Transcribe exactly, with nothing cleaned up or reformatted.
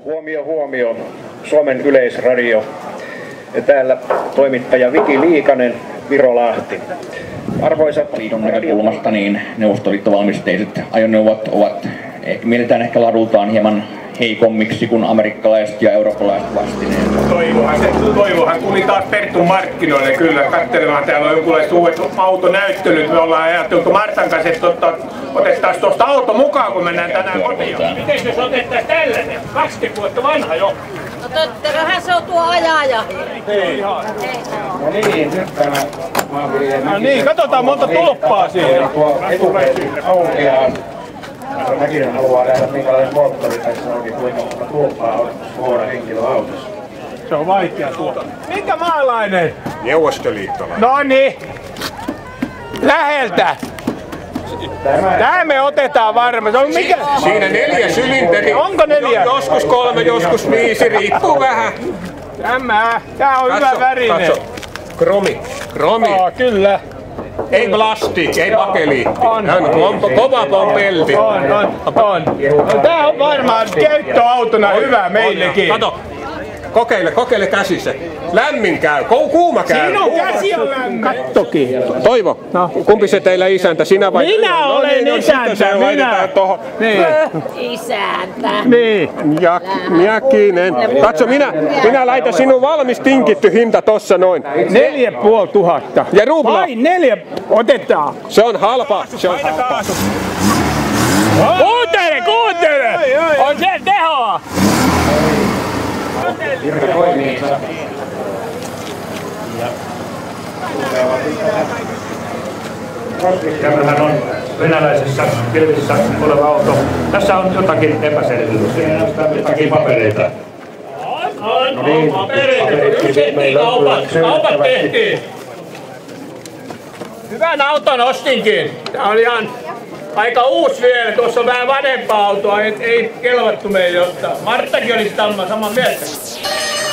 Huomio, huomio. Suomen Yleisradio. Ja täällä toimittaja Viki Liikanen, Virolahti. Arvoisat liiton näkökulmasta, niin neuvostoliittovalmisteiset ajoneuvot ovat mielletään ehkä ladultaan hieman heikommiksi kuin amerikkalaiset ja eurooppalaiset vastineet. Toivohan, se, toivohan tuli taas Perttun markkinoille kyllä katselemaan. Täällä on jonkunlaiset uudet autonäyttelyt. Me ollaan ajateltu Martan kanssa, että otetaan tuosta auto mukaan, kun mennään tänään kotiin. Miten jos otettaisiin tällainen? kaksikymmentä vuotta vanha jo. No totterohan se on tuo ajaja. Ei. No niin, nyt tämä maanviljelijä. No niin, katsotaan monta tulppaa siinä. Tuo etupeesi aukeaa. Mäkinen haluaa nähdä, minkälainen moottori tässä onkin, kuinka monta tulppaa on suora henkilöautossa. Se on vaikea tuo. Minkä maalainen? Neuvostoliittolainen. No niin. Läheltä. Tää me otetaan varmaan. Se on mikä? Siinä neljä sylinteri. Onko neljä? Joskus kolme, joskus viisi, riippuu vähän. Tämä. Tää on hyvä värinen. Katso. Kromi. Kromi. Aa, kyllä. Ei plasti, ei bakeliitti. On. On kova pompelti. On, on, on. No, tää on varmaan käyttöautona hyvä meillekin. Kato. Kokeile, kokeile käsissä. Lämmin käy, kuuma käy. Sinun käsi on lämmin. Kattokin. Toivo, No. kumpi se teillä isäntä? Sinä vai? Minä no olen niin, no, isäntä, sitten se minä. laitetaan tohon. Niin. Isäntä. Niin. Ja Miäkkinen. Katso, minä, minä laitan sinun valmis tinkitty hinta tossa noin. Neljä puoli tuhatta. Ja rubla. Vai neljä otetaan. Se on halpa, se on halpa. Kuuntele, kuuntele! On se tehoa! Virka toimiinsa. Tämähän on venäläisessä pilvissä oleva auto. Tässä on jotakin epäselvyyksiä, jotakin papereita. On, on, papereita. Nyt tehtiin kaupat. Kaupat tehtiin. Hyvän auton ostinkin. Tää on ihan aika uusi vielä. Tuossa on vähän vanhempaa autoa. Ei, ei kelvattu meille ottaa. Marttakin olisi samaa mieltä.